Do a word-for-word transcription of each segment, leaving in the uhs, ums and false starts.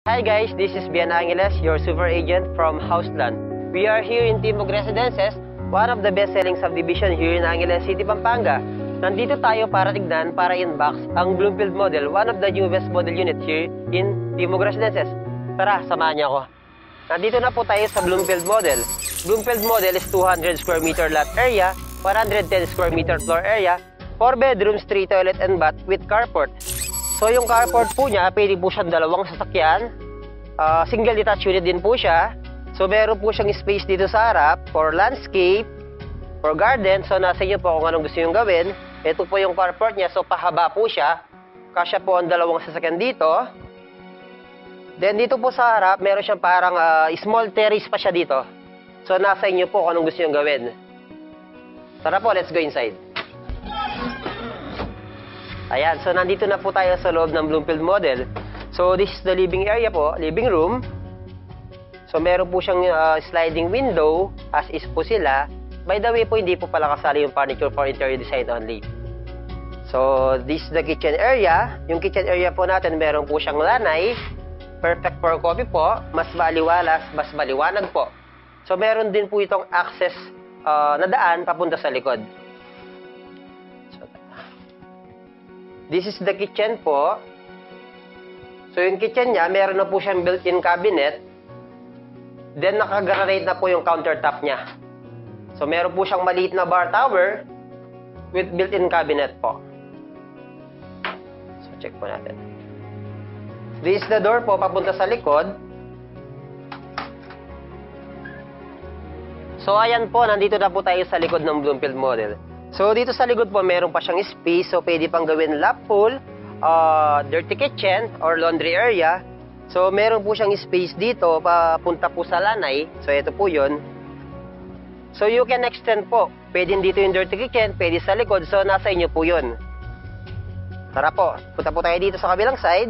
Hi guys, this is Bian Angeles, your super agent from Houseland. We are here in Timog Residences, one of the best-selling subdivision here in Angeles City, Pampanga. Nandito tayo para tignan, para inbox ang Bloomfield model, one of the newest model unit here in Timog Residences. Tara, samahan niyo ako. Nandito na po tayo sa Bloomfield model. Bloomfield model is two hundred square meter lot area, one hundred ten square meter floor area, four bedrooms, three toilet and bath with carport. So yung carport po niya, pwede po siyang dalawang sasakyan. Uh, single detached unit din po siya. So meron po siyang space dito sa harap for landscape, for garden. So nasa inyo po kung anong gusto nyo gawin. Ito po yung carport niya. So pahaba po siya. Kasya po ang dalawang sasakyan dito. Then dito po sa harap, meron siyang parang uh, small terrace pa siya dito. So nasa inyo po kung anong gusto nyo gawin. Tara po, let's go inside. Ayan, so nandito na po tayo sa loob ng Bloomfield model. So this is the living area po, living room. So meron po siyang uh, sliding window, as is po sila. By the way po, hindi po pala kasali yung furniture for interior design only. So this is the kitchen area. Yung kitchen area po natin, meron po siyang lanay. Perfect for coffee po, mas maliwalas, mas maliwanag po. So meron din po itong access uh, na daan papunta sa likod. This is the kitchen po. So yung kitchen niya, meron na po siyang built-in cabinet. Then naka-granite na po yung countertop niya. So meron po siyang maliit na bar tower with built-in cabinet po. So check po natin. This is the door po papunta sa likod. So ayan po, nandito na po tayo sa likod ng Bloomfield model. So, dito sa likod po, meron pa siyang space. So, pwede pang gawin lap pool, uh, dirty kitchen, or laundry area. So, meron po siyang space dito, papunta po sa lanay. So, ito po yun. So, you can extend po. Pwede dito yung dirty kitchen, pwede sa likod. So, nasa inyo po yun. Tara po, punta po tayo dito sa kabilang side.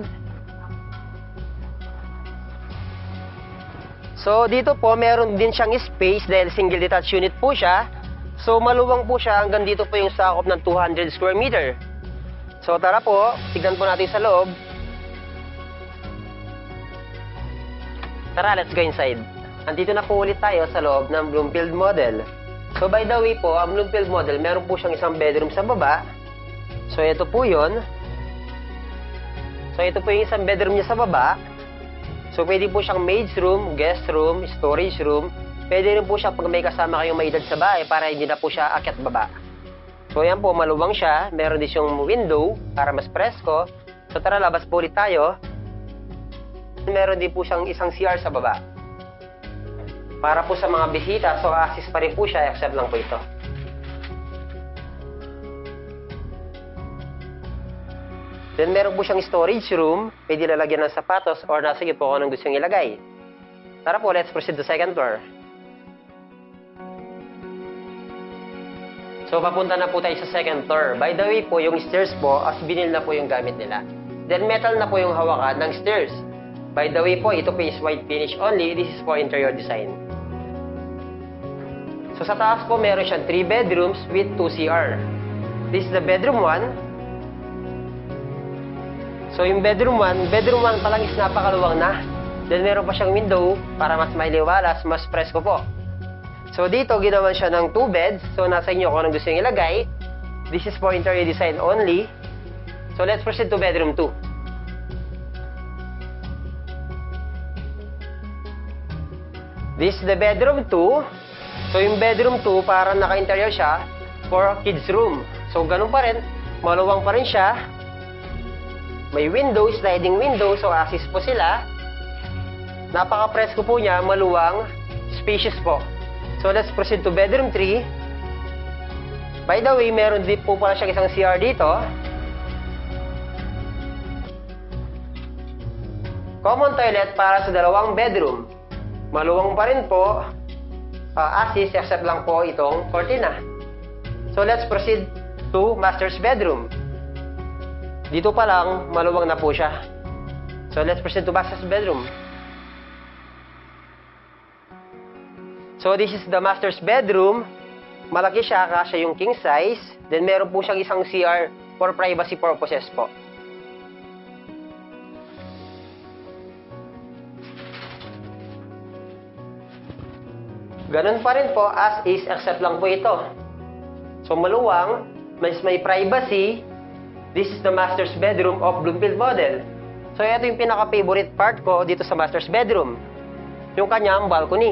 So, dito po, meron din siyang space dahil single detached unit po siya. So, maluwang po siya. Hanggang dito po yung sakop ng two hundred square meter. So, tara po. Tignan po natin sa loob. Tara, let's go inside. Andito na po ulit tayo sa loob ng Bloomfield model. So, by the way po, ang Bloomfield model, meron po siyang isang bedroom sa baba. So, ito po yun. So, ito po yung isang bedroom niya sa baba. So, pwede po siyang maid's room, guest room, storage room. Pwede rin po siya pag may kasama kayong may edad sa bahay para hindi na po siya akyat baba. So yan po, maluwang siya. Meron din siyang window para mas presko. So tara, labas po ulit tayo. Meron din po siyang isang C R sa baba. Para po sa mga bisita, so assist pa rin po siya, except lang po ito. Then meron po siyang storage room. Pwede lalagyan ng sapatos or nasa iyo po kung anong gusto niyong ilagay. Tara po, let's proceed to second floor. So, papunta na po tayo sa second floor. By the way po, yung stairs po, as binil na po yung gamit nila. Then, metal na po yung hawakan ng stairs. By the way po, ito po is white finish only. This is for interior design. So, sa taas po, meron siyang three bedrooms with two C R. This is the bedroom one. So, yung bedroom one, bedroom one pa lang is napakaluwang na. Then, meron pa siyang window para mas mailiwalas, mas presko po. So, dito, ginawan siya ng two beds. So, nasa inyo kung anong gusto nyo ilagay. This is for interior design only. So, let's proceed to bedroom two. This is the bedroom two. So, yung bedroom two, parang naka-interior siya for kids room. So, ganun pa rin. Maluwang pa rin siya. May window, sliding window. So, assist po sila. Napaka-presko po niya, maluwang, spacious po. So, let's proceed to bedroom three. By the way, meron din po pala siyang isang C R dito. Common toilet para sa dalawang bedroom. Maluwang pa rin po. Uh, assist, except lang po itong cortina. So, let's proceed to master's bedroom. Dito pa lang, maluwang na po siya. So, let's proceed to master's bedroom. So, this is the master's bedroom. Malaki siya, kasya yung king size. Then, meron po siyang isang C R for privacy purposes po. Ganun pa rin po, as is, except lang po ito. So maluwang, mas may privacy. This is the master's bedroom of Bloomfield model. So ito yung pinaka-favorite part ko dito sa master's bedroom. Yung kanyang balcony.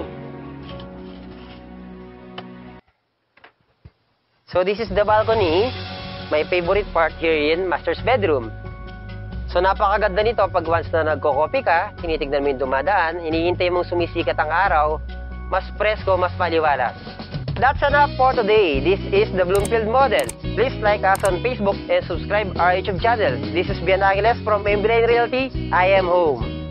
So this is the balcony. My favorite part here in master's bedroom. So napakaganda nito pag once na nagko-coffee ka, tinitignan mo yung dumadaan, hinihintay mong sumisikat ang araw, mas presko, mas maliwalas. That's enough for today. This is the Bloomfield model. Please like us on Facebook and subscribe our YouTube channel. This is Bian Angeles from Embrain Realty. I am home.